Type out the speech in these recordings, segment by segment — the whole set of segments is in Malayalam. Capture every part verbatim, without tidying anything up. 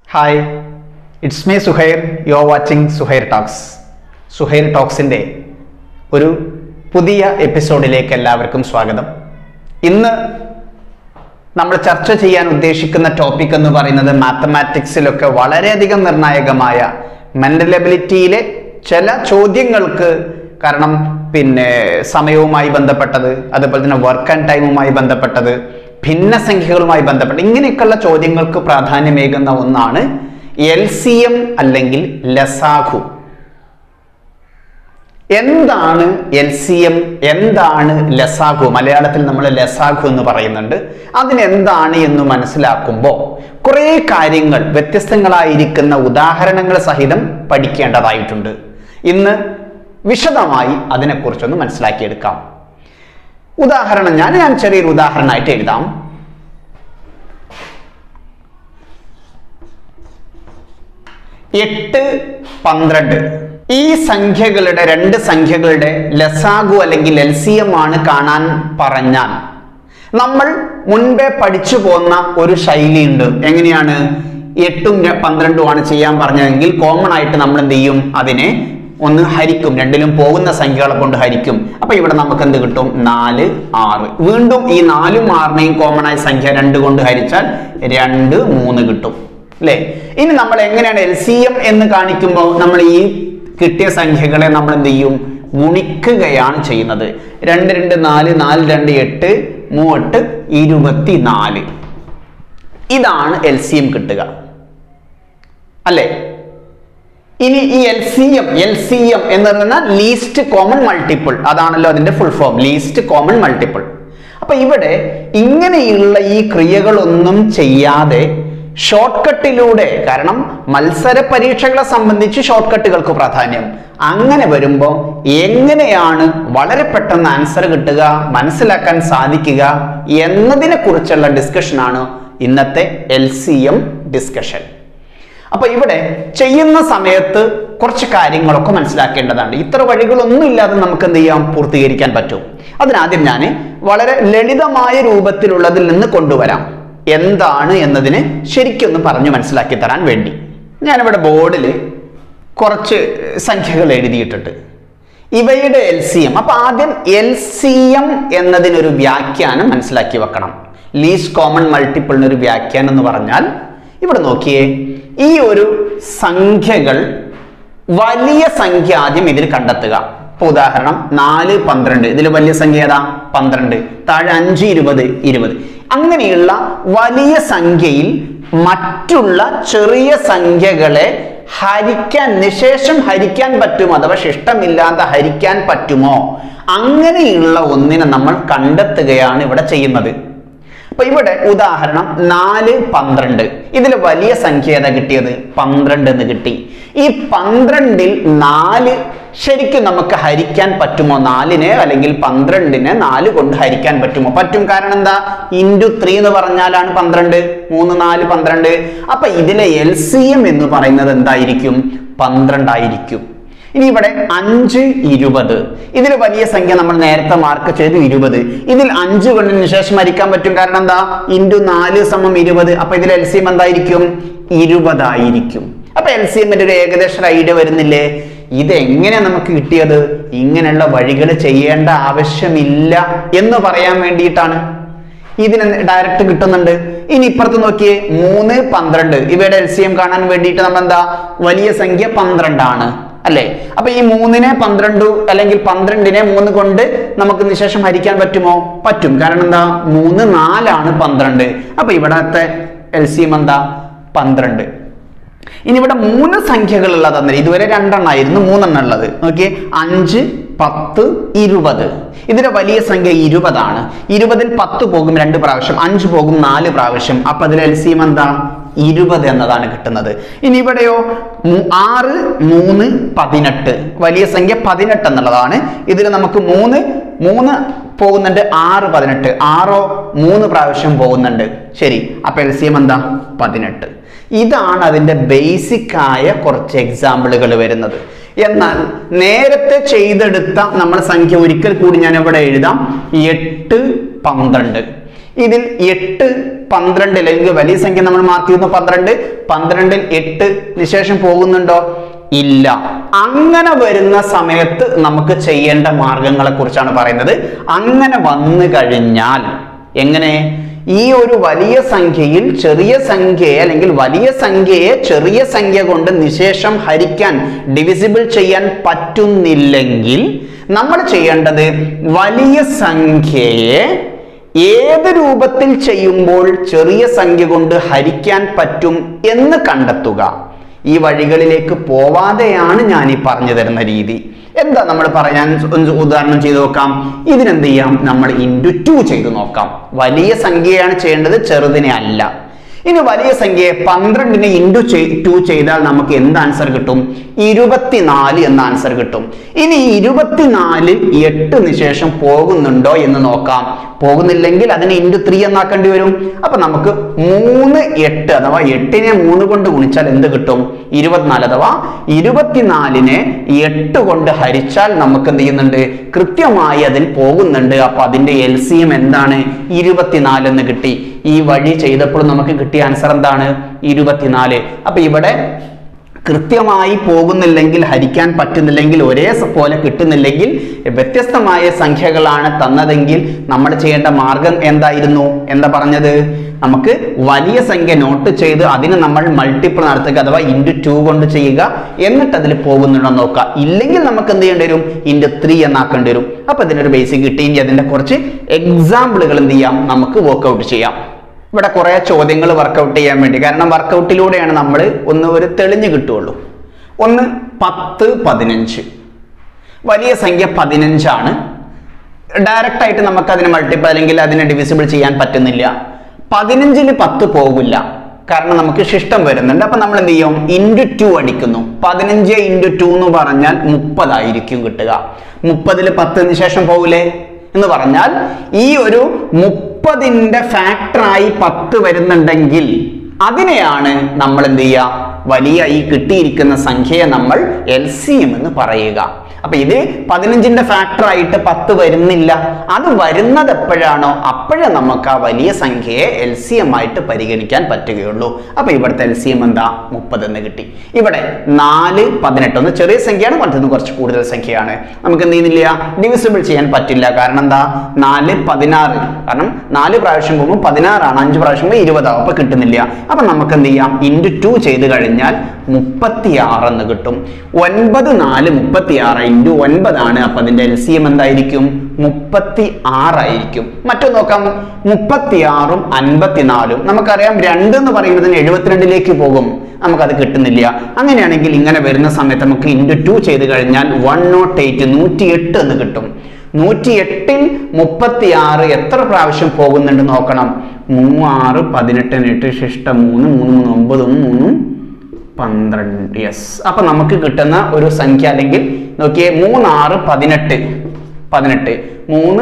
Hi, it's me Suhair. You are watching Suhair Talks. Suhair Talksന്റെ ഒരു പുതിയ എപ്പിസോഡിലേക്ക് എല്ലാവർക്കും സ്വാഗതം. ഇന്ന് നമ്മൾ ചർച്ച ചെയ്യാൻ ഉദ്ദേശിക്കുന്ന ടോപ്പിക് എന്ന് പറയുന്നത് മാത്തമാറ്റിക്സിലൊക്കെ വളരെയധികം നിർണായകമായ മെന്റൽ എബിലിറ്റിയിലെ ചില ചോദ്യങ്ങൾക്ക്, കാരണം പിന്നെ സമയവുമായി ബന്ധപ്പെട്ടത്, അതുപോലെ തന്നെ വർക്ക് ആൻഡ് ടൈമുമായി ബന്ധപ്പെട്ടത്, ഭിന്നസംഖ്യകളുമായി ബന്ധപ്പെട്ട് ഇങ്ങനെയൊക്കെയുള്ള ചോദ്യങ്ങൾക്ക് പ്രാധാന്യമേകുന്ന ഒന്നാണ് എൽ സി എം അല്ലെങ്കിൽ ലസാഗു. എന്താണ് എൽ സി എം, എന്താണ് ലസാഗു? മലയാളത്തിൽ നമ്മൾ ലസാഗു എന്ന് പറയുന്നുണ്ട്. അതിനെന്താണ് എന്ന് മനസ്സിലാക്കുമ്പോൾ കുറേ കാര്യങ്ങൾ വ്യത്യസ്തങ്ങളായിരിക്കുന്ന ഉദാഹരണങ്ങൾ സഹിതം പഠിക്കേണ്ടതായിട്ടുണ്ട്. ഇന്ന് വിശദമായി അതിനെക്കുറിച്ചൊന്ന് മനസ്സിലാക്കിയെടുക്കാം. ഉദാഹരണം ഞാൻ ഞാൻ ചെറിയൊരു ഉദാഹരണമായിട്ട് എഴുതാം. എട്ട് പന്ത്രണ്ട് ഈ സംഖ്യകളുടെ രണ്ട് സംഖ്യകളുടെ ലസാഗു അല്ലെങ്കിൽ എൽ സി എം ആണ് കാണാൻ പറഞ്ഞാൽ നമ്മൾ മുൻപേ പഠിച്ചു പോന്ന ഒരു ശൈലിയുണ്ട്. എങ്ങനെയാണ്? എട്ടും പന്ത്രണ്ടും ആണ് ചെയ്യാൻ പറഞ്ഞതെങ്കിൽ കോമൺ ആയിട്ട് നമ്മൾ എന്ത് ചെയ്യും? അതിനെ ഒന്ന് ഹരിക്കും, രണ്ടിലും പോകുന്ന സംഖ്യകളെ കൊണ്ട് ഹരിക്കും. അപ്പൊ ഇവിടെ നമുക്ക് എന്ത് കിട്ടും? നാല് ആറ്. വീണ്ടും ഈ നാലും ആറിനെയും കോമൺ ആയ സംഖ്യ രണ്ട് കൊണ്ട് ഹരിച്ചാൽ രണ്ട് മൂന്ന് കിട്ടും, അല്ലെ? ഇനി നമ്മൾ എങ്ങനെയാണ് എൽ സി എം എന്ന് കാണിക്കുമ്പോൾ നമ്മൾ ഈ കിട്ടിയ സംഖ്യകളെ നമ്മൾ എന്ത് ചെയ്യും? ഗുണിക്കുകയാണ് ചെയ്യുന്നത്. രണ്ട് രണ്ട് നാല്, നാല് രണ്ട് എട്ട്, മൂവെട്ട് ഇരുപത്തി നാല്. ഇതാണ് എൽ സി എം കിട്ടുക, അല്ലെ? ഇനി ഈ L C M L C M എന്ന് പറഞ്ഞാൽ ലീസ്റ്റ് കോമൺ മൾട്ടിപ്പിൾ, അതാണല്ലോ അതിന്റെ full form, least common multiple. അപ്പൊ ഇവിടെ ഇങ്ങനെയുള്ള ഈ ക്രിയകളൊന്നും ചെയ്യാതെ ഷോർട്ട് കട്ടിലൂടെ, കാരണം മത്സര പരീക്ഷകളെ സംബന്ധിച്ച് ഷോർട്ട് കട്ടുകൾക്ക് പ്രാധാന്യം, അങ്ങനെ വരുമ്പോൾ എങ്ങനെയാണ് വളരെ പെട്ടെന്ന് ആൻസർ കിട്ടുക, മനസ്സിലാക്കാൻ സാധിക്കുക എന്നതിനെ കുറിച്ചുള്ള ഡിസ്കഷനാണ് ഇന്നത്തെ എൽ സി എം ഡിസ്കഷൻ. അപ്പൊ ഇവിടെ ചെയ്യുന്ന സമയത്ത് കുറച്ച് കാര്യങ്ങളൊക്കെ മനസ്സിലാക്കേണ്ടതാണ്. ഇത്ര വഴികളൊന്നും ഇല്ലാതെ നമുക്ക് എന്ത് ചെയ്യാം? പൂർത്തീകരിക്കാൻ പറ്റും. അതിനാദ്യം ഞാൻ വളരെ ലളിതമായ രൂപത്തിലുള്ളതിൽ നിന്ന് കൊണ്ടുവരാം. എന്താണ് എന്നതിന് ശരിക്കൊന്ന് പറഞ്ഞു മനസ്സിലാക്കി തരാൻ വേണ്ടി ഞാനിവിടെ ബോർഡിൽ കുറച്ച് സംഖ്യകൾ എഴുതിയിട്ടുണ്ട്. ഇവയുടെ എൽ സി എം. അപ്പൊ ആദ്യം എൽ സി എം എന്നതിനൊരു വ്യാഖ്യാനം മനസ്സിലാക്കി വെക്കണം. ലീസ്റ്റ് കോമൺ മൾട്ടിപ്പിളിനൊരു വ്യാഖ്യാനം എന്ന് പറഞ്ഞാൽ, ഇവിടെ നോക്കിയേ, ഈ ഒരു സംഖ്യകൾ വലിയ സംഖ്യ ആദ്യം ഇതിൽ കണ്ടെത്തുക. ഇപ്പൊ ഉദാഹരണം നാല് പന്ത്രണ്ട്, ഇതിൽ വലിയ സംഖ്യ ഏതാ? പന്ത്രണ്ട്. താഴെ അഞ്ച് ഇരുപത്, ഇരുപത്. അങ്ങനെയുള്ള വലിയ സംഖ്യയിൽ മറ്റുള്ള ചെറിയ സംഖ്യകളെ ഹരിക്കാൻ, നിശേഷം ഹരിക്കാൻ പറ്റുമോ, അഥവാ ശിഷ്ടമില്ലാതെ ഹരിക്കാൻ പറ്റുമോ, അങ്ങനെയുള്ള ഒന്നിനെ നമ്മൾ കണ്ടെത്തുകയാണ് ഇവിടെ ചെയ്യുന്നത്. അപ്പൊ ഇവിടെ ഉദാഹരണം നാല് പന്ത്രണ്ട്, ഇതിൽ വലിയ സംഖ്യ ഏതാ കിട്ടിയത്? പന്ത്രണ്ട് എന്ന് കിട്ടി. ഈ പന്ത്രണ്ടിൽ നാല് ശരിക്കും നമുക്ക് ഹരിക്കാൻ പറ്റുമോ? നാലിനെ അല്ലെങ്കിൽ പന്ത്രണ്ടിനെ നാല് കൊണ്ട് ഹരിക്കാൻ പറ്റുമോ? പറ്റും. കാരണം എന്താ? ഇൻറ്റു ത്രീ എന്ന് പറഞ്ഞാലാണ് പന്ത്രണ്ട്. മൂന്ന് നാല് പന്ത്രണ്ട്. അപ്പൊ ഇതിലെ എൽ സി എം എന്ന് പറയുന്നത് എന്തായിരിക്കും? പന്ത്രണ്ടായിരിക്കും. ഇനി ഇവിടെ അഞ്ച് ഇരുപത്, ഇതിൽ വലിയ സംഖ്യ നമ്മൾ നേരത്തെ മാർക്ക് ചെയ്തു ഇരുപത്. ഇതിൽ അഞ്ച് കൊണ്ടതിന് ശേഷം ഹരിക്കാൻ പറ്റും. കാരണം എന്താ? ഇൻറ്റു നാല് സമം ഇരുപത്. അപ്പൊ ഇതിൽ എൽ സി എം എന്തായിരിക്കും? ഇരുപതായിരിക്കും. അപ്പൊ എൽ സി എമ്മിന്റെ ഒരു ഏകദേശം ഐഡിയ വരുന്നില്ലേ? ഇതെങ്ങനെ നമുക്ക് കിട്ടിയത്? ഇങ്ങനെയുള്ള വഴികൾ ചെയ്യേണ്ട ആവശ്യമില്ല എന്ന് പറയാൻ വേണ്ടിയിട്ടാണ്. ഇതിന് ഡയറക്റ്റ് കിട്ടുന്നുണ്ട്. ഇനി ഇപ്പുറത്ത് നോക്കിയേ, മൂന്ന് പന്ത്രണ്ട്, ഇവയുടെ എൽ സി എം കാണാൻ വേണ്ടിയിട്ട് നമ്മൾ എന്താ? വലിയ സംഖ്യ പന്ത്രണ്ടാണ്, അല്ലെ? അപ്പൊ ഈ മൂന്നിനെ പന്ത്രണ്ട് അല്ലെങ്കിൽ പന്ത്രണ്ടിനെ മൂന്ന് കൊണ്ട് നമുക്ക് നിശേഷം ഹരിക്കാൻ പറ്റുമോ? പറ്റും. കാരണം എന്താ? മൂന്ന് നാലാണ് പന്ത്രണ്ട്. അപ്പൊ ഇവിടത്തെ എൽ സി എം എന്താ? പന്ത്രണ്ട്. ഇനി ഇവിടെ മൂന്ന് സംഖ്യകൾ ഉള്ളത് തന്നെ, ഇതുവരെ രണ്ടെണ്ണമായിരുന്നു, മൂന്നെണ്ണം ഉള്ളത്. നോക്കിയേ, അഞ്ച് പത്ത് ഇരുപത്. ഇതിന്റെ വലിയ സംഖ്യ ഇരുപതാണ്. ഇരുപതിൽ പത്ത് പോകും രണ്ട് പ്രാവശ്യം, അഞ്ച് പോകും നാല് പ്രാവശ്യം. അപ്പൊ അതിൽ എൽ സി എം എന്താ? ഇരുപത് എന്നതാണ് കിട്ടുന്നത്. ഇനി ഇവിടെയോ ആറ് മൂന്ന് പതിനെട്ട്, വലിയ സംഖ്യ പതിനെട്ട് എന്നുള്ളതാണ്. ഇതിൽ നമുക്ക് മൂന്ന് മൂന്ന് പോകുന്നുണ്ട്, ആറ് പതിനെട്ട്, ആറോ മൂന്ന് പ്രാവശ്യം പോകുന്നുണ്ട്. ശരി, അപ്പൊ എൽ സി എം എന്താ? പതിനെട്ട്. ഇതാണ് അതിന്റെ ബേസിക് ആയ കുറച്ച് എക്സാമ്പിളുകൾ വരുന്നത്. എന്നാൽ നേരത്തെ ചെയ്തെടുത്ത നമ്മൾ സംഖ്യ ഒരിക്കൽ കൂടി ഞാൻ ഇവിടെ എഴുതാം. എട്ട് പന്ത്രണ്ട്, ഇതിൽ എട്ട് പന്ത്രണ്ട് അല്ലെങ്കിൽ വലിയ സംഖ്യ നമ്മൾ മാർക്ക് ചെയ്യുന്നു പന്ത്രണ്ട്, പന്ത്രണ്ടിൽ എട്ട് നിശേഷം പോകുന്നുണ്ടോ? ഇല്ല. അങ്ങനെ വരുന്ന സമയത്ത് നമുക്ക് ചെയ്യേണ്ട മാർഗങ്ങളെ കുറിച്ചാണ് പറയുന്നത്. അങ്ങനെ വന്നു കഴിഞ്ഞാൽ എങ്ങനെ ഈ ഒരു വലിയ സംഖ്യയിൽ ചെറിയ സംഖ്യയെ അല്ലെങ്കിൽ വലിയ സംഖ്യയെ ചെറിയ സംഖ്യ കൊണ്ട് നിശേഷം ഹരിക്കാൻ ഡിവിസിബിൾ ചെയ്യാൻ പറ്റുന്നില്ലെങ്കിൽ നമ്മൾ ചെയ്യേണ്ടത് വലിയ സംഖ്യയെ ഏത് രൂപത്തിൽ ചെയ്യുമ്പോൾ ചെറിയ സംഖ്യ കൊണ്ട് ഹരിക്കാൻ പറ്റും എന്ന് കണ്ടെത്തുക. ഈ വഴികളിലേക്ക് പോവാതെയാണ് ഞാൻ ഈ പറഞ്ഞു തരുന്ന രീതി. എന്താ നമ്മൾ പറയാൻ ഉദാഹരണം ചെയ്ത് നോക്കാം. ഇതിനെന്ത് ചെയ്യാം? നമ്മൾ ഇൻറ്റു ടു ചെയ്ത് നോക്കാം. വലിയ സംഖ്യയാണ് ചെയ്യേണ്ടത്, ചെറുതിനെ അല്ല. ഇനി വലിയ സംഖ്യയെ പന്ത്രണ്ടിനെ ഇൻറ്റു ടു ചെയ്താൽ നമുക്ക് എന്ത് ആൻസർ കിട്ടും? ഇരുപത്തിനാല് എന്ന ആൻസർ കിട്ടും. ഇനി ഇരുപത്തിനാല് എട്ട് നിശേഷം പോകുന്നുണ്ടോ എന്ന് നോക്കാം. പോകുന്നില്ലെങ്കിൽ അതിനെ ഇൻറ്റു ത്രീ എന്നാക്കേണ്ടി വരും. അപ്പൊ നമുക്ക് മൂന്ന് എട്ട് അഥവാ എട്ടിനെ മൂന്ന് കൊണ്ട് ഗുണിച്ചാൽ എന്ത് കിട്ടും? ഇരുപത്തിനാല്. അഥവാ ഇരുപത്തിനാലിനെ എട്ട് കൊണ്ട് ഹരിച്ചാൽ നമുക്ക് എന്ത് ചെയ്യുന്നുണ്ട്? കൃത്യമായി അതിൽ പോകുന്നുണ്ട്. അപ്പൊ അതിന്റെ എൽ സി എം എന്താണ്? ഇരുപത്തിനാല് എന്ന് കിട്ടി. ഈ വഴി ചെയ്തപ്പോൾ നമുക്ക് കിട്ടിയ ആൻസർ എന്താണ്? ഇരുപത്തിനാല്. അപ്പൊ ഇവിടെ കൃത്യമായി പോകുന്നില്ലെങ്കിൽ, ഹരിക്കാൻ പറ്റുന്നില്ലെങ്കിൽ, ഒരേ പോലെ കിട്ടുന്നില്ലെങ്കിൽ, വ്യത്യസ്തമായ സംഖ്യകളാണ് തന്നതെങ്കിൽ നമ്മൾ ചെയ്യേണ്ട മാർഗം എന്തായിരുന്നു? എന്താ പറഞ്ഞത്? നമുക്ക് വലിയ സംഖ്യ നോട്ട് ചെയ്ത് അതിന് നമ്മൾ മൾട്ടിപ്പിൾ നടത്തുക അഥവാ ഇൻറ്റു ടു കൊണ്ട് ചെയ്യുക. എന്നിട്ട് അതിൽ പോകുന്നുണ്ടോ നോക്കുക. ഇല്ലെങ്കിൽ നമുക്ക് എന്ത് ചെയ്യേണ്ടി വരും? ഇൻറ്റു ത്രീ എന്നാക്കേണ്ടി വരും. അപ്പൊ ഇതിനൊരു ബേസിക് കിട്ടി. ഇനി അതിന്റെ കുറച്ച് എക്സാമ്പിളുകൾ എന്ത് ചെയ്യാം? നമുക്ക് വർക്ക്ഔട്ട് ചെയ്യാം. ഇവിടെ കുറെ ചോദ്യങ്ങൾ വർക്കൗട്ട് ചെയ്യാൻ വേണ്ടി, കാരണം വർക്കൗട്ടിലൂടെയാണ് നമ്മൾ ഒന്ന് ഒരു തെളിഞ്ഞു കിട്ടുള്ളൂ. ഒന്ന് പത്ത് പതിനഞ്ച്, വലിയ സംഖ്യ പതിനഞ്ചാണ്. ഡയറക്റ്റ് ആയിട്ട് നമുക്ക് അതിനെ മൾട്ടിപ്പിൾ അല്ലെങ്കിൽ അതിനെ ഡിവിസിബിൾ ചെയ്യാൻ പറ്റുന്നില്ല. പതിനഞ്ചിൽ പത്ത് പോകില്ല, കാരണം നമുക്ക് ശിഷ്ടം വരുന്നുണ്ട്. അപ്പൊ നമ്മൾ എന്ത് ചെയ്യും? ഇൻറ്റു ടു അടിക്കുന്നു. പതിനഞ്ച് ഇൻറ്റു ടു എന്ന് പറഞ്ഞാൽ മുപ്പതായിരിക്കും കിട്ടുക. മുപ്പതിൽ പത്തിന് ശേഷം പോകില്ലേ എന്ന് പറഞ്ഞാൽ ഈ ഒരു മുപ്പതിന്റെ ഫാക്ടറായി പത്ത് വരുന്നുണ്ടെങ്കിൽ അതിനെയാണ് നമ്മൾ എന്ത് ചെയ്യുക? വലിയ ഈ കിട്ടിയിരിക്കുന്ന സംഖ്യയെ നമ്മൾ എൽ സി എം എന്ന് പറയുക. അപ്പൊ ഇത് പതിനഞ്ചിന്റെ ഫാക്ടർ ആയിട്ട് പത്ത് വരുന്നില്ല. അത് വരുന്നത് എപ്പോഴാണോ അപ്പോഴേ നമുക്ക് ആ വലിയ സംഖ്യയെ എൽ സി എം ആയിട്ട് പരിഗണിക്കാൻ പറ്റുകയുള്ളൂ. അപ്പൊ ഇവിടുത്തെ എൽ സി എം എന്താ? മുപ്പത് എന്ന് കിട്ടി. ഇവിടെ നാല് പതിനെട്ട്, ഒന്ന് ചെറിയ സംഖ്യയാണ്, മറ്റൊന്ന് കുറച്ച് കൂടുതൽ സംഖ്യയാണ്. നമുക്ക് എന്ത് ചെയ്യുന്നില്ല? ഡിവിസിബിൾ ചെയ്യാൻ പറ്റില്ല. കാരണം എന്താ? നാല് പതിനാറ്, കാരണം നാല് പ്രാവശ്യം പോകുമ്പോൾ പതിനാറാണ്, അഞ്ച് പ്രാവശ്യം പോകുമ്പോൾ ഇരുപതാവും. അപ്പൊ കിട്ടുന്നില്ല. അപ്പൊ നമുക്ക് എന്ത് ചെയ്യാം? ഇൻറ്റു ടു ചെയ്ത് കഴിഞ്ഞാൽ മുപ്പത്തിയാറ് എന്ന് കിട്ടും. ഒൻപത് നാല് മുപ്പത്തിയാറ് ഇൻറ്റു ഒൻപതാണ്. അപ്പൊ അതിന്റെ എൽ സി എം എന്തായിരിക്കും? മുപ്പത്തി ആറായിരിക്കും. മറ്റൊന്ന് നോക്കാം. മുപ്പത്തിയാറും അൻപത്തിനാലും നമുക്കറിയാം രണ്ട് എന്ന് പറയുന്നതിന് എഴുപത്തിരണ്ടിലേക്ക് പോകും. നമുക്കത് കിട്ടുന്നില്ല. അങ്ങനെയാണെങ്കിൽ ഇങ്ങനെ വരുന്ന സമയത്ത് നമുക്ക് ഇൻറ്റു ടു ചെയ്ത് കഴിഞ്ഞാൽ വൺ നോട്ട് എയ്റ്റ് നൂറ്റി എട്ട് എന്ന് കിട്ടും. നൂറ്റി എട്ടിൽ മുപ്പത്തി ആറ് എത്ര പ്രാവശ്യം പോകുന്നുണ്ട് നോക്കണം. മൂവാറ് പതിനെട്ടിന് എട്ട് ശിഷ്ടം മൂന്ന്, മൂന്ന് മൂന്ന് ഒമ്പതും മൂന്നും പന്ത്രണ്ട്. യെസ്. അപ്പൊ നമുക്ക് കിട്ടുന്ന ഒരു സംഖ്യ അല്ലെങ്കിൽ നോക്കിയേ, മൂന്നാറ് പതിനെട്ട്, പതിനെട്ട് മൂന്ന്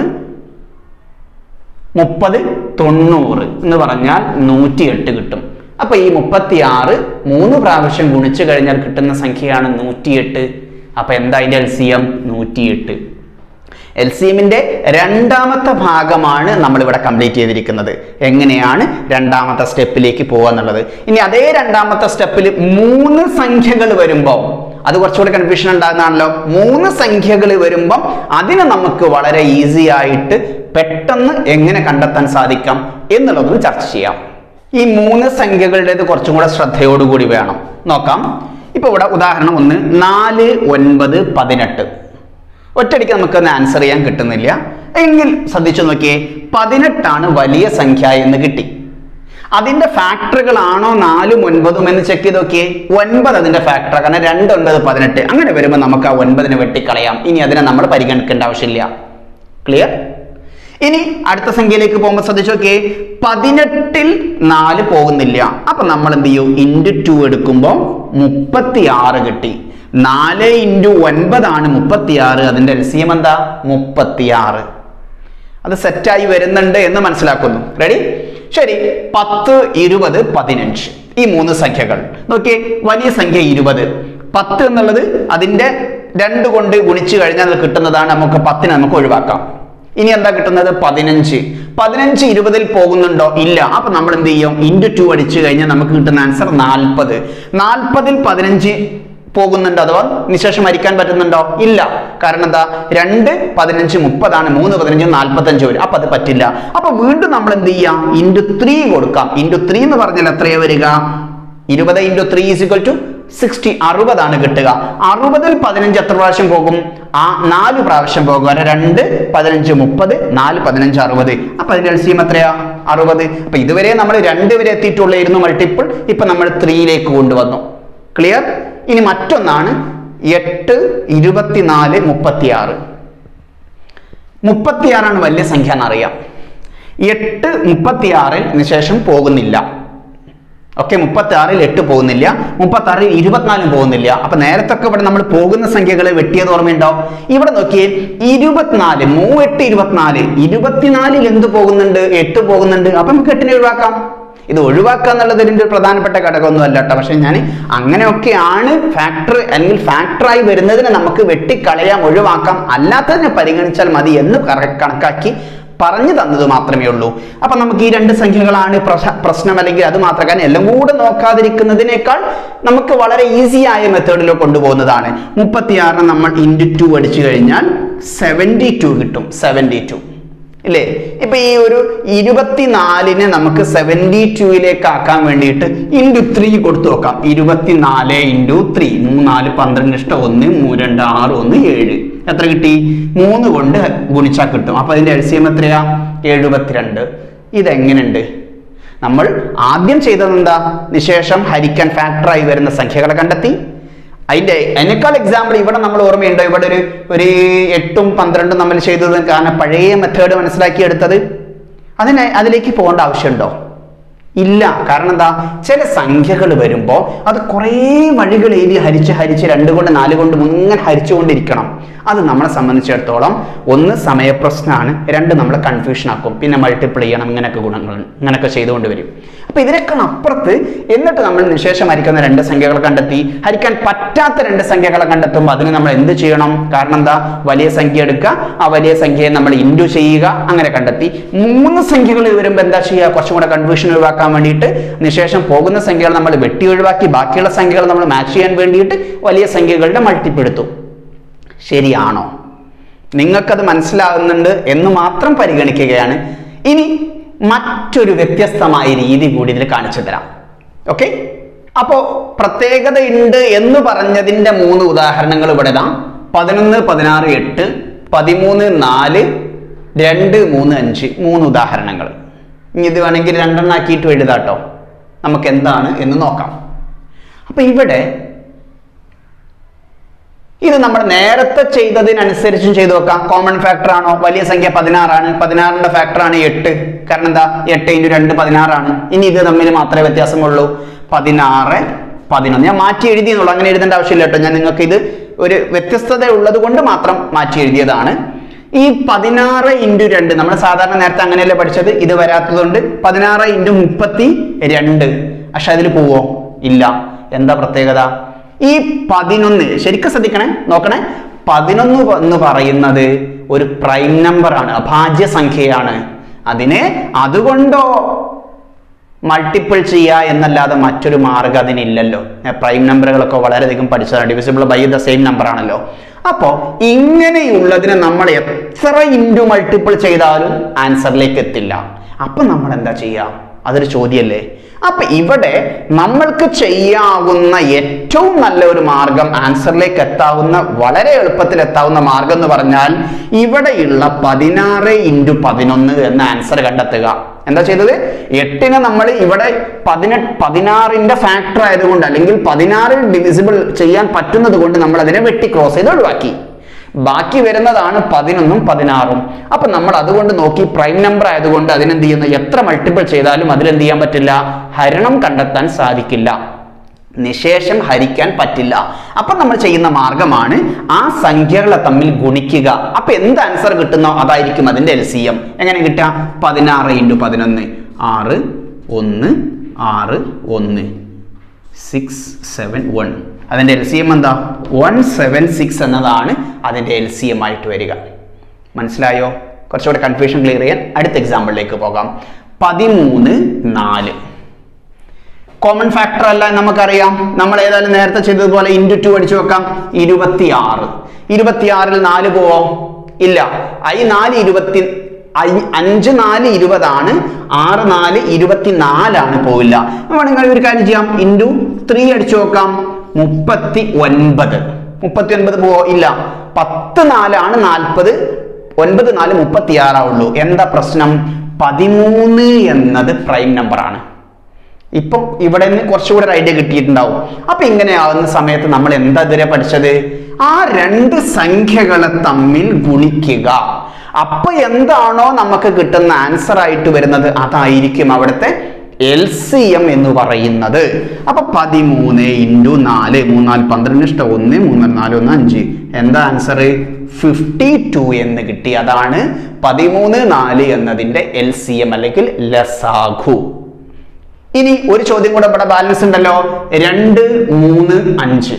മുപ്പത് തൊണ്ണൂറ് എന്ന് പറഞ്ഞാൽ നൂറ്റി എട്ട് കിട്ടും. അപ്പൊ ഈ മുപ്പത്തി ആറ് മൂന്ന് പ്രാവശ്യം ഗുണിച്ചു കഴിഞ്ഞാൽ കിട്ടുന്ന സംഖ്യയാണ് നൂറ്റിയെട്ട്. അപ്പൊ എന്താ അതിന്റെ എൽ സി എം? നൂറ്റിയെട്ട്. എൽ സി എമ്മിന്റെ രണ്ടാമത്തെ ഭാഗമാണ് നമ്മൾ ഇവിടെ കംപ്ലീറ്റ് ചെയ്തിരിക്കുന്നത്. എങ്ങനെയാണ് രണ്ടാമത്തെ സ്റ്റെപ്പിലേക്ക് പോകുക എന്നുള്ളത്. ഇനി അതേ രണ്ടാമത്തെ സ്റ്റെപ്പിൽ മൂന്ന് സംഖ്യകൾ വരുമ്പോൾ അത് കുറച്ചുകൂടി കൺഫ്യൂഷൻ ഉണ്ടാകുന്നതാണല്ലോ. മൂന്ന് സംഖ്യകൾ വരുമ്പം അതിനെ നമുക്ക് വളരെ ഈസി ആയിട്ട് പെട്ടെന്ന് എങ്ങനെ കണ്ടെത്താൻ സാധിക്കാം എന്നുള്ളത് ചർച്ച ചെയ്യാം. ഈ മൂന്ന് സംഖ്യകളുടേത് കുറച്ചും കൂടെ ശ്രദ്ധയോടുകൂടി വേണം നോക്കാം. ഇപ്പൊ ഇവിടെ ഉദാഹരണം ഒന്ന്, നാല് ഒൻപത് പതിനെട്ട്. ഒറ്റയടിക്ക് നമുക്കൊന്ന് ആൻസർ ചെയ്യാൻ കിട്ടുന്നില്ല എങ്കിൽ ശ്രദ്ധിച്ചു നോക്കിയേ, പതിനെട്ടാണ് വലിയ സംഖ്യ എന്ന് കിട്ടി. അതിന്റെ ഫാക്ടറുകളാണോ നാലും ഒൻപതും എന്ന് ചെക്ക് ചെയ്ത് നോക്കിയേ. ഒൻപത് അതിന്റെ ഫാക്ടർ, കാരണം രണ്ട് ഒൻപത് പതിനെട്ട്. അങ്ങനെ വരുമ്പോൾ നമുക്ക് ആ ഒൻപതിനെ വെട്ടിക്കളയാം. ഇനി അതിനെ നമ്മൾ പരിഗണിക്കേണ്ട ആവശ്യമില്ല. ക്ലിയർ? ഇനി അടുത്ത സംഖ്യയിലേക്ക് പോകുമ്പോൾ ശ്രദ്ധിച്ചു നോക്കിയേ, പതിനെട്ടിൽ നാല് പോകുന്നില്ല. അപ്പൊ നമ്മൾ എന്ത് ചെയ്യും? ഇൻറ്റു ടു എടുക്കുമ്പോൾ മുപ്പത്തി ആറ് കിട്ടി. നാല് ഇൻറ്റു ഒൻപതാണ് മുപ്പത്തിയാറ്. അതിന്റെ എൽ സി എം എന്താ? മുപ്പത്തിയാറ്. അത് സെറ്റായി വരുന്നുണ്ട് എന്ന് മനസ്സിലാക്കുന്നു. റെഡി? ശരി. പത്ത് ഇരുപത് പതിനഞ്ച്, ഈ മൂന്ന് സംഖ്യകൾ നോക്കിയേ. വലിയ സംഖ്യ ഇരുപത്. പത്ത് എന്നുള്ളത് അതിന്റെ രണ്ട് കൊണ്ട് ഗുണിച്ചു കഴിഞ്ഞാൽ കിട്ടുന്നതാണ്. നമുക്ക് പത്തിന് നമുക്ക് ഒഴിവാക്കാം. ഇനി എന്താ കിട്ടുന്നത്? പതിനഞ്ച്. പതിനഞ്ച് ഇരുപതിൽ പോകുന്നുണ്ടോ? ഇല്ല. അപ്പൊ നമ്മൾ എന്ത് ചെയ്യും? ഇൻറ്റു ടു അടിച്ചു കഴിഞ്ഞാൽ നമുക്ക് കിട്ടുന്ന ആൻസർ നാൽപ്പത്. നാൽപ്പതിൽ പതിനഞ്ച് പോകുന്നുണ്ടോ അഥവാ നിശേഷം ഹരിക്കാൻ പറ്റുന്നുണ്ടോ? ഇല്ല. കാരണം എന്താ? രണ്ട് പതിനഞ്ച് മുപ്പതാണ്, മൂന്ന് പതിനഞ്ച് നാൽപ്പത്തഞ്ച് വരും. അപ്പൊ അത് പറ്റില്ല. അപ്പൊ വീണ്ടും നമ്മൾ എന്ത് ചെയ്യാം? ഇൻറ്റു ത്രീ കൊടുക്കാം. ഇൻറ്റു ത്രീ എന്ന് പറഞ്ഞാൽ എത്രയാ വരിക? ഇരുപത് into three is equal to sixty, അറുപതാണ് കിട്ടുക. അറുപതിൽ പതിനഞ്ച് എത്ര പ്രാവശ്യം പോകും? ആ നാല് പ്രാവശ്യം പോകും. രണ്ട് പതിനഞ്ച് മുപ്പത്, നാല് പതിനഞ്ച് അറുപത്. അപ്പൊ അതിന്റെ എൽസിയം എത്രയാ? അറുപത്. അപ്പൊ ഇതുവരെ നമ്മൾ രണ്ട് വരെ എത്തിയിട്ടുള്ളായിരുന്നു മൾട്ടിപ്പിൾ. ഇപ്പൊ നമ്മൾ ത്രീയിലേക്ക് കൊണ്ടുവന്നു. ക്ലിയർ? ഇനി മറ്റൊന്നാണ് എട്ട് ഇരുപത്തിനാല് മുപ്പത്തിയാറ്. മുപ്പത്തിയാറാണ് വലിയ സംഖ്യ എന്നറിയാം. എട്ട് മുപ്പത്തിയാറിന് ശേഷം പോകുന്നില്ല. ഓക്കെ, മുപ്പത്തി ആറിൽ എട്ട് പോകുന്നില്ല, മുപ്പത്തി ആറിൽ ഇരുപത്തിനാലും പോകുന്നില്ല. അപ്പൊ നേരത്തെ ഒക്കെ ഇവിടെ നമ്മൾ പോകുന്ന സംഖ്യകളെ വെട്ടിയത് ഓർമ്മയുണ്ടോ? ഇവിടെ നോക്കിയേ, ഇരുപത്തിനാല് മൂവെട്ട് ഇരുപത്തിനാല്, ഇരുപത്തിനാലിൽ എന്ത് പോകുന്നുണ്ട്? എട്ട് പോകുന്നുണ്ട്. അപ്പൊ നമുക്ക് എട്ടിനെ ഒഴിവാക്കാം. ഇത് ഒഴിവാക്കുക എന്നുള്ളത് ഇതിന്റെ ഒരു പ്രധാനപ്പെട്ട ഘടകമൊന്നും അല്ല കേട്ടോ. പക്ഷെ ഞാൻ അങ്ങനെയൊക്കെയാണ് ഫാക്ടർ അല്ലെങ്കിൽ ഫാക്ടറായി വരുന്നതിനെ നമുക്ക് വെട്ടിക്കളയാം, ഒഴിവാക്കാം, അല്ലാത്തതിനെ പരിഗണിച്ചാൽ മതി എന്ന് കണക്കാക്കി പറഞ്ഞു തന്നത് മാത്രമേ ഉള്ളൂ. അപ്പൊ നമുക്ക് ഈ രണ്ട് സംഖ്യകളാണ് പ്രശ്നം, അല്ലെങ്കിൽ അത് മാത്രം. കാരണം എല്ലാം കൂടെ നോക്കാതിരിക്കുന്നതിനേക്കാൾ നമുക്ക് വളരെ ഈസി ആയ മെത്തേഡിലോ കൊണ്ടുപോകുന്നതാണ്. മുപ്പത്തിയാറിന് നമ്മൾ ഇൻറ്റു ടു അടിച്ചു കഴിഞ്ഞാൽ സെവൻറ്റി ടു കിട്ടും. സെവൻറ്റി ടു ഇല്ലേ? ഇപ്പൊ ഈ ഒരു ഇരുപത്തിനാലിനെ നമുക്ക് സെവൻറ്റി ടൂയിലേക്ക് ആക്കാൻ വേണ്ടിയിട്ട് ഇൻറ്റു ത്രീ കൊടുത്തു നോക്കാം. ഇരുപത്തിനാല് ഇൻറ്റു ത്രീ, മൂന്നാല് പന്ത്രണ്ട് ഇഷ്ടം ഒന്ന്, മൂന്ന് രണ്ട് ആറ്, ഒന്ന് ഏഴ്. എത്ര കിട്ടി? മൂന്ന് കൊണ്ട് ഗുണിച്ചാൽ കിട്ടും. അപ്പൊ അതിന്റെ എൽസിയം എത്രയാ? എഴുപത്തിരണ്ട്. ഇതെങ്ങനെയുണ്ട്? നമ്മൾ ആദ്യം ചെയ്തത് എന്താ? നിശേഷം ഹരിക്കാൻ ഫാക്ടറായി വരുന്ന സംഖ്യകളെ കണ്ടെത്തി. അതിന്റെ അതിനേക്കാൾ എക്സാമ്പിൾ ഇവിടെ നമ്മൾ ഓർമ്മയുണ്ടോ? ഇവിടെ ഒരു ഒരു എട്ടും പന്ത്രണ്ടും നമ്മൾ ചെയ്തത് കാരണം പഴയ മെത്തേഡ് മനസ്സിലാക്കിയെടുത്തത്. അതിനെ അതിലേക്ക് പോകേണ്ട ആവശ്യമുണ്ടോ? ഇല്ല. കാരണം എന്താ? ചില സംഖ്യകൾ വരുമ്പോൾ അത് കുറേ വഴികൾ എഴുതി ഹരിച്ച് ഹരിച്ച് രണ്ട് കൊണ്ട് നാല് കൊണ്ട് ഇങ്ങനെ ഹരിച്ചുകൊണ്ടിരിക്കണം. അത് നമ്മളെ സംബന്ധിച്ചിടത്തോളം ഒന്ന് സമയപ്രശ്നമാണ്, രണ്ട് നമ്മളെ കൺഫ്യൂഷൻ ആക്കും. പിന്നെ മൾട്ടിപ്പിൾ ചെയ്യണം, ഇങ്ങനെയൊക്കെ ഗുണങ്ങൾ ഇങ്ങനെയൊക്കെ ചെയ്തുകൊണ്ട് വരും. അപ്പൊ ഇതിനൊക്കെ അപ്പുറത്ത് എന്നിട്ട് നമ്മൾ നിശേഷം ഹരിക്കുന്ന രണ്ട് സംഖ്യകൾ കണ്ടെത്തി, ഹരിക്കാൻ പറ്റാത്ത രണ്ട് സംഖ്യകളെ കണ്ടെത്തുമ്പോൾ അതിന് നമ്മൾ എന്ത് ചെയ്യണം? കാരണം എന്താ? വലിയ സംഖ്യ എടുക്കുക, ആ വലിയ സംഖ്യയെ നമ്മൾ ഇൻറ്റു ചെയ്യുക, അങ്ങനെ കണ്ടെത്തി. മൂന്ന് സംഖ്യകൾ വരുമ്പോൾ എന്താ ചെയ്യുക? കുറച്ചും കൂടെ കൺഫ്യൂഷൻ ഒഴിവാക്കാൻ വേണ്ടിയിട്ട് നിശേഷം പോകുന്ന സംഖ്യകൾ നമ്മൾ വെട്ടി ഒഴിവാക്കി ബാക്കിയുള്ള സംഖ്യകൾ നമ്മൾ മാച്ച് ചെയ്യാൻ വേണ്ടിയിട്ട് വലിയ സംഖ്യകളുടെ മൾട്ടിപ്പിൾ എടുത്തു. ശരിയാണോ? നിങ്ങൾക്കത് മനസ്സിലാകുന്നുണ്ട് എന്ന് മാത്രം പരിഗണിക്കുകയാണ്. ഇനി മറ്റൊരു വ്യത്യസ്തമായ രീതി കൂടി ഇതിൽ കാണിച്ചു തരാം. ഓക്കെ, അപ്പോ പ്രത്യേകത ഉണ്ട് എന്ന് പറഞ്ഞതിന്റെ മൂന്ന് ഉദാഹരണങ്ങൾ ഇവിടെ ഇതാ. പതിനൊന്ന് പതിനാറ് എട്ട്, പതിമൂന്ന് നാല്, രണ്ട് മൂന്ന് അഞ്ച്, മൂന്ന് ഉദാഹരണങ്ങൾ. ഇനി ഇത് വേണമെങ്കിൽ രണ്ടെണ്ണാക്കിയിട്ട് എഴുതാട്ടോ. നമുക്ക് എന്താണ് എന്ന് നോക്കാം. അപ്പൊ ഇവിടെ ഇത് നമ്മൾ നേരത്തെ ചെയ്തതിനനുസരിച്ചും ചെയ്തു നോക്കാം. കോമൺ ഫാക്ടർ ആണോ? വലിയ സംഖ്യ പതിനാറാണ്, പതിനാറിന്റെ ഫാക്ടർ ആണ് എട്ട്. കാരണം എന്താ? എട്ട് ഇൻറ്റു രണ്ട് പതിനാറാണ്. ഇനി ഇത് തമ്മിൽ മാത്രമേ വ്യത്യാസമുള്ളൂ. പതിനാറ് പതിനൊന്ന്. ഞാൻ മാറ്റി എഴുതിയെന്നുള്ളൂ, അങ്ങനെ എഴുതേണ്ട ആവശ്യമില്ല കേട്ടോ. ഞാൻ നിങ്ങൾക്ക് ഇത് ഒരു വ്യത്യസ്തത ഉള്ളത് കൊണ്ട് മാത്രം മാറ്റി എഴുതിയതാണ്. ഈ പതിനാറ് ഇൻറ്റു രണ്ട് നമ്മൾ സാധാരണ നേരത്തെ അങ്ങനെയല്ലേ പഠിച്ചത്. ഇത് വരാത്തതുകൊണ്ട് പതിനാറ് ഇൻറ്റു മുപ്പത്തി രണ്ട്. പക്ഷെ അതിൽ പോവോ? ഇല്ല. എന്താ പ്രത്യേകത? ഈ പതിനൊന്ന് ശരിക്കും ശ്രദ്ധിക്കണേ, നോക്കണേ. പതിനൊന്ന് എന്ന് പറയുന്നത് ഒരു പ്രൈം നമ്പർ ആണ്, അഭാജ്യ സംഖ്യയാണ്. അതിനെ അതുകൊണ്ടോ മൾട്ടിപ്പിൾ ചെയ്യുക എന്നല്ലാതെ മറ്റൊരു മാർഗം അതിനില്ലല്ലോ. പ്രൈം നമ്പറുകളൊക്കെ വളരെയധികം പഠിച്ചതാണ്. Divisible by the same number ആണല്ലോ. അപ്പോ ഇങ്ങനെയുള്ളതിനെ നമ്മൾ എത്ര ഇൻറ്റു മൾട്ടിപ്പിൾ ചെയ്താലും ആൻസറിലേക്ക് എത്തില്ല. അപ്പൊ നമ്മൾ എന്താ ചെയ്യുക? അതൊരു ചോദ്യമല്ലേ. അപ്പൊ ഇവിടെ നമ്മൾക്ക് ചെയ്യാവുന്ന ഏറ്റവും നല്ല ഒരു മാർഗം, ആൻസറിലേക്ക് എത്താവുന്ന വളരെ എളുപ്പത്തിൽ എത്താവുന്ന മാർഗം എന്ന് പറഞ്ഞാൽ ഇവിടെയുള്ള പതിനാറ് ഇൻറ്റു പതിനൊന്ന് എന്ന ആൻസർ കണ്ടെത്തുക. എന്താ ചെയ്തത്? എട്ടിനെ നമ്മൾ ഇവിടെ പതിനെട്ട് പതിനാറിന്റെ ഫാക്ടർ ആയതുകൊണ്ട് അല്ലെങ്കിൽ പതിനാറിൽ ഡിവിസിബിൾ ചെയ്യാൻ പറ്റുന്നത് കൊണ്ട് നമ്മൾ അതിനെ വെട്ടി ക്രോസ് ചെയ്ത് ഒഴിവാക്കി. ബാക്കി വരുന്നതാണ് പതിനൊന്നും പതിനാറും. അപ്പൊ നമ്മൾ അതുകൊണ്ട് നോക്കി പ്രൈം നമ്പർ ആയതുകൊണ്ട് അതിനെന്ത് ചെയ്യുന്നു? എത്ര മൾട്ടിപ്പിൾ ചെയ്താലും അതിലെന്ത് ചെയ്യാൻ പറ്റില്ല? ഹരണം കണ്ടെത്താൻ സാധിക്കില്ല, നിശേഷം ഹരിക്കാൻ പറ്റില്ല. അപ്പൊ നമ്മൾ ചെയ്യുന്ന മാർഗമാണ് ആ സംഖ്യകളെ തമ്മിൽ ഗുണിക്കുക. അപ്പൊ എന്ത് ആൻസർ കിട്ടുന്നോ അതായിരിക്കും അതിന്റെ എൽ സി എം. എങ്ങനെ കിട്ടുക? പതിനാറ് ഇൻറ്റു പതിനൊന്ന്, ആറ്, ഒന്ന്, ആറ്, ഒന്ന്, സിക്സ് സെവൻ വൺ. അതിന്റെ എൽ സി എം എന്താ? വൺ സെവൻ സിക്സ് എന്നതാണ് അതിന്റെ എൽ സി എം ആയിട്ട് വരിക. മനസ്സിലായോ? കുറച്ചുകൂടെ കൺഫ്യൂഷൻ ക്ലിയർ ചെയ്യാൻ അടുത്ത എക്സാമ്പിളിലേക്ക് പോകാം. പതിമൂന്ന് നാല് കോമൺ ഫാക്ടർ അല്ല നമുക്കറിയാം. നമ്മൾ ഏതായാലും നേരത്തെ ചെയ്തതുപോലെ ഇൻറ്റു ടു അടിച്ചു വെക്കാം. ഇരുപത്തിയാറ്. ഇരുപത്തിയാറിൽ നാല് പോവോ? ഇല്ല. ഐ നാല് ഇരുപത്തി അഞ്ച് നാല് ഇരുപതാണ്, ആറ് നാല് ഇരുപത്തിനാലാണ്, പോവില്ല. വേണമെങ്കിൽ ഒരു കാര്യം ചെയ്യാം, ഇൻറ്റു ത്രീ അടിച്ചു നോക്കാം. മുപ്പത്തി ഒൻപത്. മുപ്പത്തി ഒൻപത് പോവോ? ഇല്ല. പത്ത് നാലാണ് നാൽപ്പത്, ഒൻപത് നാല് മുപ്പത്തിയാറാവുള്ളൂ. എന്താ പ്രശ്നം? പതിമൂന്ന് എന്നത് പ്രൈം നമ്പർ ആണ്. ഇപ്പം ഇവിടെ നിന്ന് കുറച്ചുകൂടെ ഐഡിയ കിട്ടിയിട്ടുണ്ടാവും. അപ്പൊ ഇങ്ങനെയാവുന്ന സമയത്ത് നമ്മൾ എന്താ ഇതുവരെ പഠിച്ചത്? ആ രണ്ട് സംഖ്യകളെ തമ്മിൽ ഗുണിക്കുക. അപ്പൊ എന്താണോ നമുക്ക് കിട്ടുന്ന ആൻസർ ആയിട്ട് വരുന്നത് അതായിരിക്കും അവിടുത്തെ എൽ സി എം എന്ന് പറയുന്നത്. അപ്പൊ പതിമൂന്ന് ഇൻറ്റു നാല്, മൂന്നാല് പന്ത്രണ്ട് ഇഷ്ടം ഒന്ന്, മൂന്ന് നാല് ഒന്ന് അഞ്ച്. എന്താ ആൻസർ? ഫിഫ്റ്റി ടു എന്ന് കിട്ടി. അതാണ് പതിമൂന്ന് നാല് എന്നതിന്റെ എൽ സി എം അല്ലെങ്കിൽ ലസാഗു. ഇനി ഒരു ചോദ്യം കൂടെ ഇവിടെ ബാലൻസ് ഉണ്ടല്ലോ. രണ്ട് മൂന്ന് അഞ്ച്.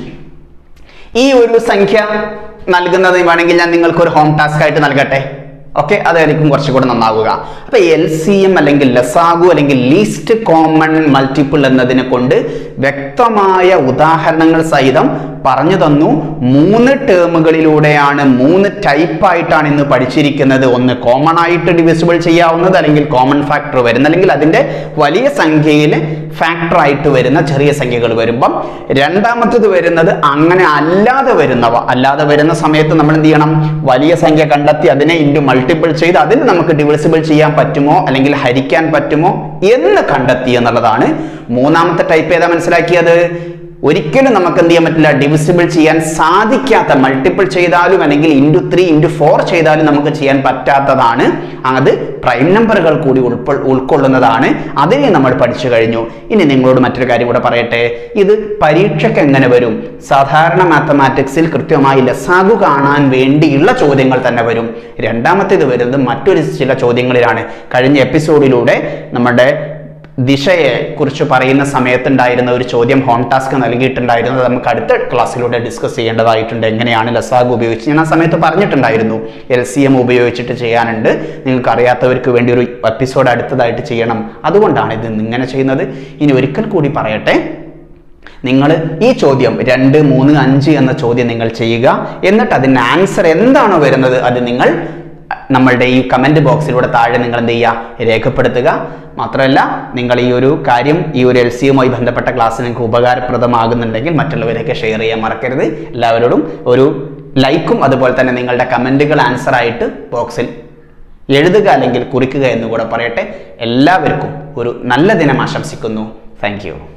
ഈ ഒരു സംഖ്യ നൽകുന്നത് വേണമെങ്കിൽ ഞാൻ നിങ്ങൾക്ക് ഒരു ഹോം ടാസ്ക് ആയിട്ട് നൽകട്ടെ. ഓക്കെ, അതായിരിക്കും കുറച്ചുകൂടെ നന്നാവുക. അപ്പൊ എൽ സി എം അല്ലെങ്കിൽ ലസാഗു അല്ലെങ്കിൽ ലീസ്റ്റ് കോമൺ മൾട്ടിപ്പിൾ എന്നതിനെ കൊണ്ട് വ്യക്തമായ ഉദാഹരണങ്ങൾ സഹിതം പറഞ്ഞു തന്നു. മൂന്ന് ടേമുകളിലൂടെയാണ്, മൂന്ന് ടൈപ്പ് ആയിട്ടാണ് ഇന്ന് പഠിച്ചിരിക്കുന്നത്. ഒന്ന് കോമൺ ആയിട്ട് ഡിവിസിബിൾ ചെയ്യാവുന്നത്, അല്ലെങ്കിൽ കോമൺ ഫാക്ടർ വരുന്ന, അല്ലെങ്കിൽ അതിന്റെ വലിയ സംഖ്യയിൽ ഫാക്ടർ ആയിട്ട് വരുന്ന ചെറിയ സംഖ്യകൾ വരുമ്പം. രണ്ടാമത്തത് വരുന്നത് അങ്ങനെ അല്ലാതെ വരുന്നവ. അല്ലാതെ വരുന്ന സമയത്ത് നമ്മൾ എന്ത് ചെയ്യണം? വലിയ സംഖ്യ കണ്ടെത്തി അതിനെ ഇൻറ്റു മൾട്ടിപ്പിൾ ചെയ്ത് അതിന് നമുക്ക് ഡിവിസിബിൾ ചെയ്യാൻ പറ്റുമോ അല്ലെങ്കിൽ ഹരിക്കാൻ പറ്റുമോ എന്ന് കണ്ടെത്തി എന്നുള്ളതാണ്. മൂന്നാമത്തെ ടൈപ്പ് ഏതാ മനസ്സിലാക്കിയത്? ഒരിക്കലും നമുക്ക് എന്ത് ചെയ്യാൻ പറ്റില്ല, ഡിവിസിബിൾ ചെയ്യാൻ സാധിക്കാത്ത, മൾട്ടിപ്പിൾ ചെയ്താലും അല്ലെങ്കിൽ ഇൻറ്റു ത്രീ ഇൻറ്റു ഫോർ ചെയ്താലും നമുക്ക് ചെയ്യാൻ പറ്റാത്തതാണ്. അത് പ്രൈം നമ്പറുകൾ കൂടി ഉൾപ്പെ ഉൾക്കൊള്ളുന്നതാണ്. അതിനെ നമ്മൾ പഠിച്ചു കഴിഞ്ഞു. ഇനി നിങ്ങളോട് മറ്റൊരു കാര്യം കൂടെ പറയട്ടെ. ഇത് പരീക്ഷയ്ക്ക് എങ്ങനെ വരും? സാധാരണ മാത്തമാറ്റിക്സിൽ കൃത്യമായി ലസാഗു കാണാൻ വേണ്ടിയുള്ള ചോദ്യങ്ങൾ തന്നെ വരും. രണ്ടാമത്തേത് വരുന്നത് മറ്റൊരു ചില ചോദ്യങ്ങളിലാണ്. കഴിഞ്ഞ എപ്പിസോഡിലൂടെ നമ്മുടെ ദിശയെ കുറിച്ച് പറയുന്ന സമയത്തുണ്ടായിരുന്ന ഒരു ചോദ്യം ഹോം ടാസ്ക് നൽകിയിട്ടുണ്ടായിരുന്നത് നമുക്ക് അടുത്ത ക്ലാസ്സിലൂടെ ഡിസ്കസ് ചെയ്യേണ്ടതായിട്ടുണ്ട്. എങ്ങനെയാണ് ലസാഗു ഉപയോഗിച്ച് ഞാൻ ആ സമയത്ത് പറഞ്ഞിട്ടുണ്ടായിരുന്നു. എൽ സി എം ഉപയോഗിച്ചിട്ട് ചെയ്യാനുണ്ട്. നിങ്ങൾക്ക് അറിയാത്തവർക്ക് വേണ്ടി ഒരു എപ്പിസോഡ് അടുത്തതായിട്ട് ചെയ്യണം. അതുകൊണ്ടാണ് ഇത് ഇങ്ങനെ ചെയ്യുന്നത്. ഇനി ഒരിക്കൽ കൂടി പറയട്ടെ, നിങ്ങൾ ഈ ചോദ്യം രണ്ട് മൂന്ന് അഞ്ച് എന്ന ചോദ്യം നിങ്ങൾ ചെയ്യുക. എന്നിട്ട് അതിൻ്റെ ആൻസർ എന്താണോ വരുന്നത് അത് നിങ്ങൾ നമ്മളുടെ ഈ കമൻറ്റ് ബോക്സിലൂടെ താഴെ നിങ്ങൾ എന്ത് ചെയ്യുക? രേഖപ്പെടുത്തുക. മാത്രമല്ല, നിങ്ങൾ ഈ ഒരു കാര്യം, ഈ ഒരു എൽ സി എമ്മുമായി ബന്ധപ്പെട്ട ക്ലാസ് നിങ്ങൾക്ക് ഉപകാരപ്രദമാകുന്നുണ്ടെങ്കിൽ മറ്റുള്ളവരൊക്കെ ഷെയർ ചെയ്യാൻ മറക്കരുത്. എല്ലാവരോടും ഒരു ലൈക്കും അതുപോലെ തന്നെ നിങ്ങളുടെ കമൻറ്റുകൾ ആൻസർ ആയിട്ട് ബോക്സിൽ എഴുതുക അല്ലെങ്കിൽ കുറിക്കുക എന്നുകൂടെ പറയട്ടെ. എല്ലാവർക്കും ഒരു നല്ല ദിനം ആശംസിക്കുന്നു. Thank U.